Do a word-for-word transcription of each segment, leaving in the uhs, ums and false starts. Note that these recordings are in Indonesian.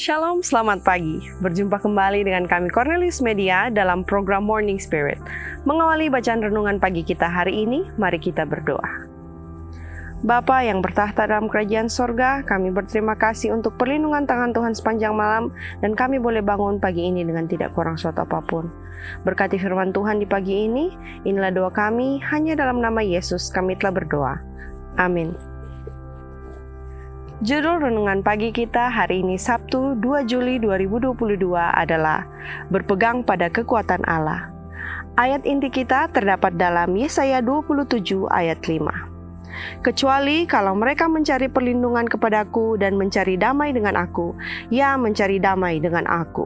Shalom, selamat pagi. Berjumpa kembali dengan kami Cornelius Media dalam program Morning Spirit. Mengawali bacaan renungan pagi kita hari ini, mari kita berdoa. Bapa yang bertahta dalam kerajaan sorga, kami berterima kasih untuk perlindungan tangan Tuhan sepanjang malam dan kami boleh bangun pagi ini dengan tidak kurang suatu apapun. Berkati firman Tuhan di pagi ini, inilah doa kami, hanya dalam nama Yesus kami telah berdoa. Amin. Judul renungan pagi kita hari ini Sabtu dua Juli dua ribu dua puluh dua adalah Berpegang pada Kekuatan Allah. Ayat inti kita terdapat dalam Yesaya dua puluh tujuh ayat lima. Kecuali kalau mereka mencari perlindungan kepadaku dan mencari damai dengan aku, ya mencari damai dengan aku.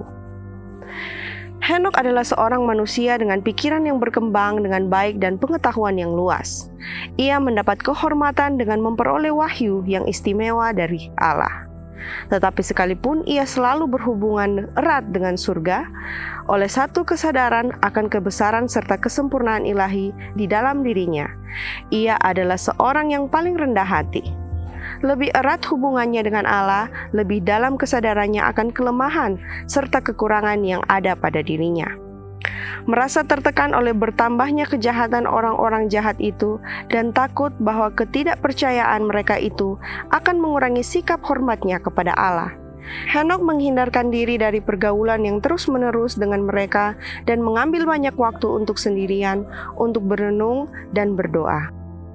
Henok adalah seorang manusia dengan pikiran yang berkembang dengan baik dan pengetahuan yang luas. Ia mendapat kehormatan dengan memperoleh wahyu yang istimewa dari Allah. Tetapi sekalipun ia selalu berhubungan erat dengan surga, oleh satu kesadaran akan kebesaran serta kesempurnaan ilahi di dalam dirinya, ia adalah seorang yang paling rendah hati. Lebih erat hubungannya dengan Allah, lebih dalam kesadarannya akan kelemahan serta kekurangan yang ada pada dirinya. Merasa tertekan oleh bertambahnya kejahatan orang-orang jahat itu dan takut bahwa ketidakpercayaan mereka itu akan mengurangi sikap hormatnya kepada Allah. Henok menghindarkan diri dari pergaulan yang terus-menerus dengan mereka dan mengambil banyak waktu untuk sendirian, untuk berenung dan berdoa.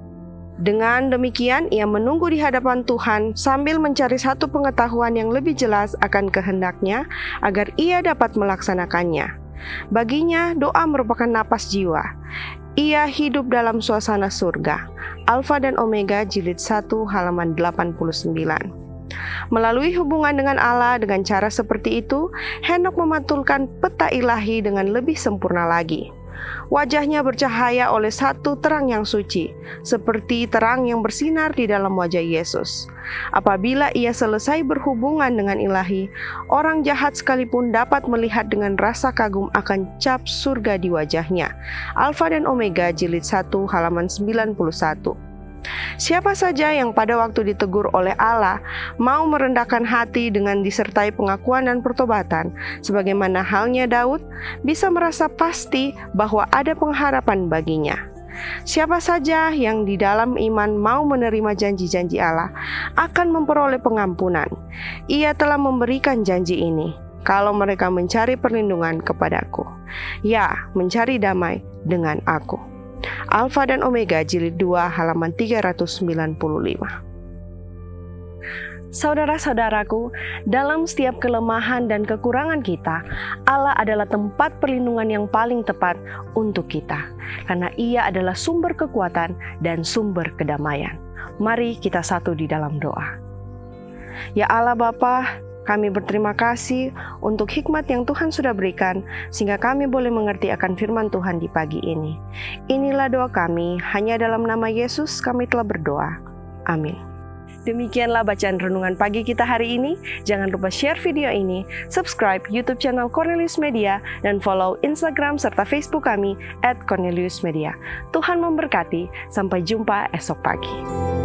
Dengan demikian, ia menunggu di hadapan Tuhan sambil mencari satu pengetahuan yang lebih jelas akan kehendaknya agar ia dapat melaksanakannya. Baginya, doa merupakan napas jiwa. Ia hidup dalam suasana surga. Alfa dan Omega jilid satu halaman delapan puluh sembilan. Melalui hubungan dengan Allah dengan cara seperti itu, Henok memantulkan peta ilahi dengan lebih sempurna lagi. Wajahnya bercahaya oleh satu terang yang suci, seperti terang yang bersinar di dalam wajah Yesus. Apabila ia selesai berhubungan dengan ilahi, orang jahat sekalipun dapat melihat dengan rasa kagum akan cap surga di wajahnya. Alfa dan Omega jilid satu halaman sembilan puluh satu. Siapa saja yang pada waktu ditegur oleh Allah mau merendahkan hati dengan disertai pengakuan dan pertobatan, sebagaimana halnya Daud, bisa merasa pasti bahwa ada pengharapan baginya. Siapa saja yang di dalam iman mau menerima janji-janji Allah akan memperoleh pengampunan. Ia telah memberikan janji ini, kalau mereka mencari perlindungan kepadaku, ya mencari damai dengan aku. Alfa dan Omega jilid dua halaman tiga ratus sembilan puluh lima. Saudara-saudaraku, dalam setiap kelemahan dan kekurangan kita, Allah adalah tempat perlindungan yang paling tepat untuk kita, karena Ia adalah sumber kekuatan dan sumber kedamaian. Mari kita satu di dalam doa. Ya Allah Bapa, kami berterima kasih untuk hikmat yang Tuhan sudah berikan sehingga kami boleh mengerti akan firman Tuhan di pagi ini. Inilah doa kami, hanya dalam nama Yesus kami telah berdoa. Amin. Demikianlah bacaan renungan pagi kita hari ini. Jangan lupa share video ini, subscribe YouTube channel Cornelius Media, dan follow Instagram serta Facebook kami at Cornelius Media. Tuhan memberkati, sampai jumpa esok pagi.